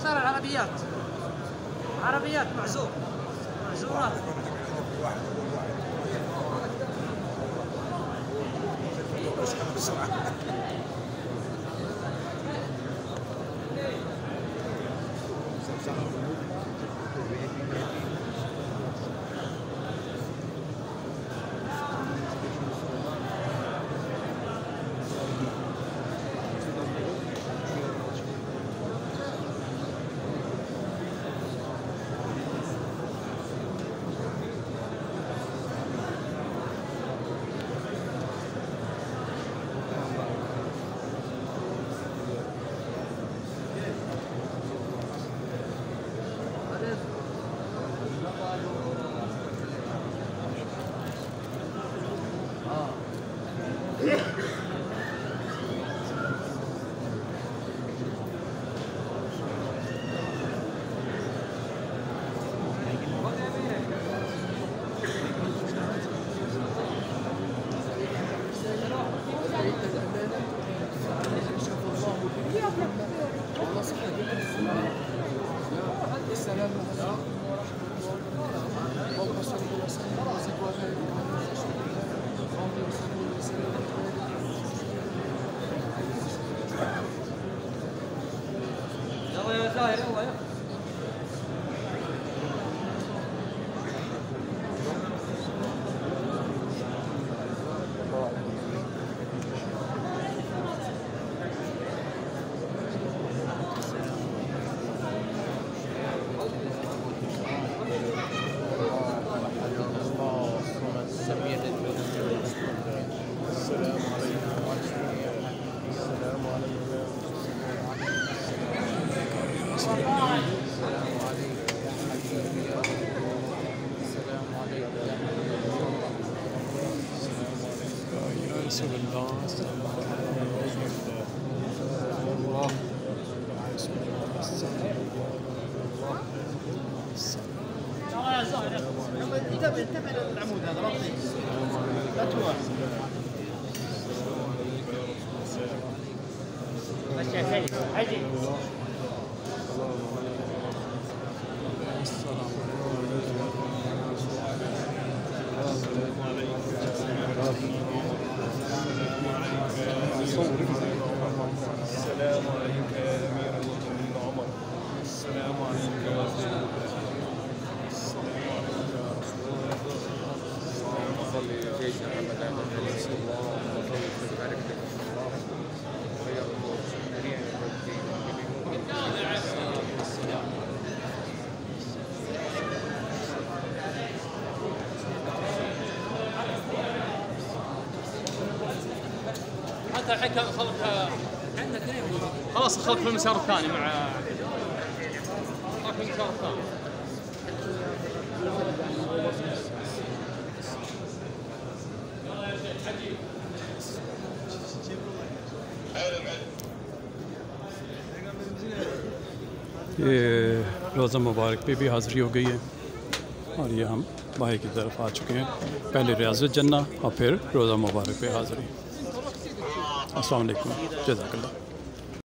صار العربيات عربيات معزورات. انتبه للعمود هذا لا تروح. السلام عليك يا أمير المؤمنين عمر. السلام عليك يا رسول الله. السلام عليك يا رسول الله. صل جيش محمد عليه الصلاة والسلام. حتى الحين خلاص خلق في المسار الثاني مع في المسار الثاني. ये रोज़ा मुबारक पे भी हाज़री हो गई है और ये हम बाहर की तरफ आ चुके हैं। पहले रियाज़त जन्ना और फिर रोज़ा मुबारक पे हाज़री। अस्सलाम वालेकुम, जज़ाकल्लाह।